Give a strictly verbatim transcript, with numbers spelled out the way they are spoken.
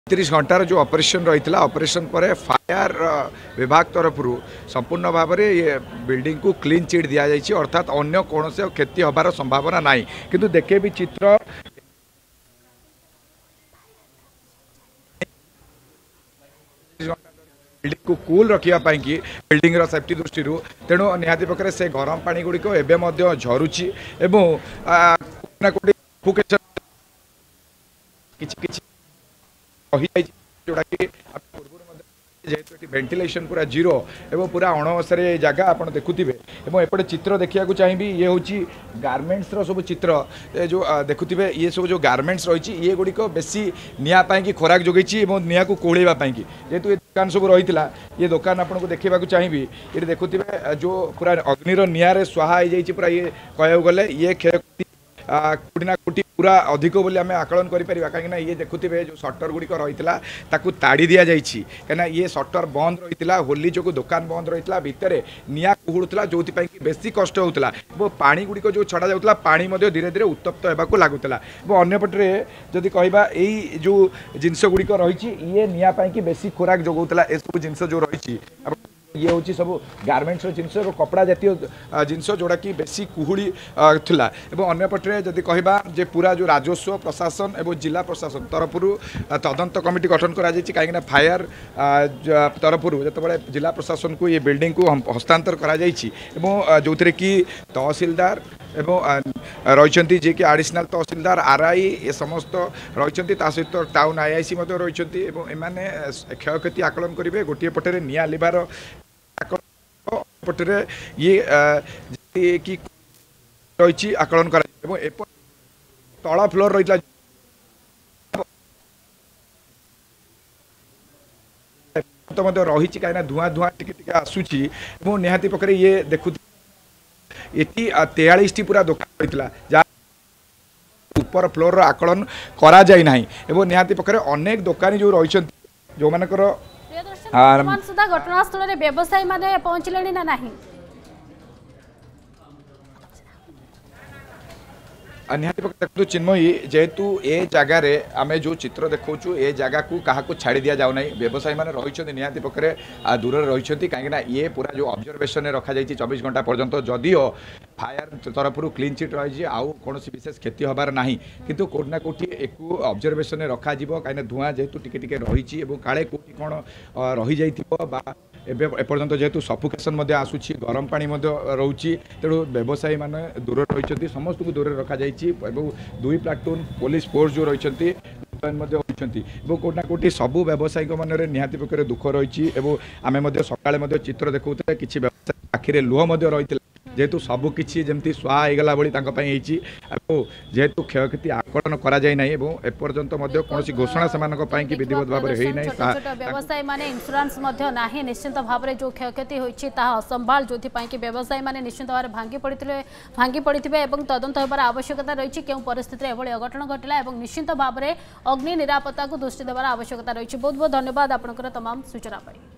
तीस घंटार जो ऑपरेशन रही ऑपरेशन पर फायर विभाग तरफ संपूर्ण भाव में ये बिल्डिंग को क्लीन चिट दि जाइए अर्थात अन्य कौन से क्षति हबार संभावना नहीं किंतु देखे भी चित्र बिल्डिंग को कूल रखापी कि बिल्डिंग सेफ्टी दृष्टि तेणु निहाती पक्षे से गरम पानी गुड़िक एवं झरुची जोड़ा कि जेहेतु वेंटिलेशन पूरा जीरो एवं पूरा अणवसारे जगह आप देखुवे एपटे चित्र देखा चाहिए ये हूँ गारमेंट्स सब चित्र जो देखुवे ये सब जो गारमेंट्स रही ये गुड़िक बेसी निपाई कि खोराक जोगी निआ को कोहड़ापी जेहेतु ये दुकान सब रही ये दुकान आपको देखा चाहिए ये देखुवे जो पूरा अग्निर निआरे स्वाहा हो जाए पूरा ये कह गले ये क्षयक्षति कोटी ना कोटी पूरा अधिक बोली आम आकलन करें कहीं ये देखुवे जो सटर गुड़िक रही है ताड़ी दि जाइए कहीं ये सटर बंद रही है होली जो दुकान बंद रही है भितर निआ कुहुड़ा जो बेसी कष्ट होता पानी गुड़िक जो छड़ा जाऊला पानी धीरे धीरे उत्तप्त होगा लगुला अंपटे जदि कहवा यही जो जिनस गुड़िक रही ये निआपाई कि बेसी खोराक जोगाऊला ए सब जिनस जो रही ये हूँ सब गारमेंट्स जिनस कपड़ा जातीय जिनस जोड़ा कि बेसी कुहुड़ी थिला एवं अन्यपटे जदि कहबा जे पूरा जो राजस्व प्रशासन एवं जिला प्रशासन तरफ तदंत कमिटी गठन करा कहीं फायर तरफ जो जिला प्रशासन को ये बिल्डिंग को हस्तांतर करा जो थे कि तहसीलदार एवं रही जी कि आडिशनल तहसीलदार आरआई ये समस्त रही सहित टाउन आईआईसी रही एमाने क्षयक्षति आकलन करेंगे गोटे पटे निआ लिबार पटे ये कि रही आकलन कर तल फ्लोर रही रही कहीं धुआं धुआं टिके आसूची निहाती पकड़े ये देखु ये तेयालीस टी पूरा दुकान रही जहाँ ऊपर फ्लोर आकलन करा जाई नाही एवं निहाती पकड़े अनेक दुकानी जो रही जो मानकर सुधा घटनास्थल में व्यवसायी माने पहुंचले ना नहीं निहाती देखो चिन्मयी जेहेतु ए जगार आम जो चित्र देखा ए जगह को क्या छाड़ी दि जाऊना व्यवसायी मैंने रही निहाती पकड़े दूर रही कहीं ये पूरा जो ऑब्जर्वेशन रखा जाइए चौबीस घंटा पर्यंत जदिओ फायर तरफ क्लीन चिट रही आउ कौन विशेष क्षति हबार ना किंतु कोटी ना कोटी एक ऑब्जर्वेशन रखा कहीं धुआं जेहेतु टिके टिके रही काले कोटी कौन रही जाइथिबो एपर्यंत जेहेतु सफोकेशन आसूची गरम पानी रोचे तेणु व्यवसायी मैंने दूर रही समस्त को दूर रखा दुई प्लाटून पुलिस फोर्स जो रही कोटी ना कोटी सबू व्यवसायी मन में निहाती पक्षे दुख रही आम सकाले चित्र देखते किसी व्यवसायी आखिरे लुह रही जेहेतु सबकि जमी स्वाहा होगला भाई जेहेतु क्षयक्षति आकलन करा जाय नाही एवं एपर्यंत कौन घोषणा से विधिवत भाव में व्यवसायी माने इंश्योरेंस नाही निश्चित भाव में जो क्षयक्षति होती असंभाल जो कि व्यवसायी माने निश्चित भाव में भांगी पड़ते भांगी पड़े तदंत होबार आवश्यकता रही क्यों परिस्थिति एभली अघटन घटला निश्चित भाव में अग्नि निरापत्ता को दृष्टि देवार आवश्यकता रही बहुत बहुत धन्यवाद आपंकर तमाम सूचना पर।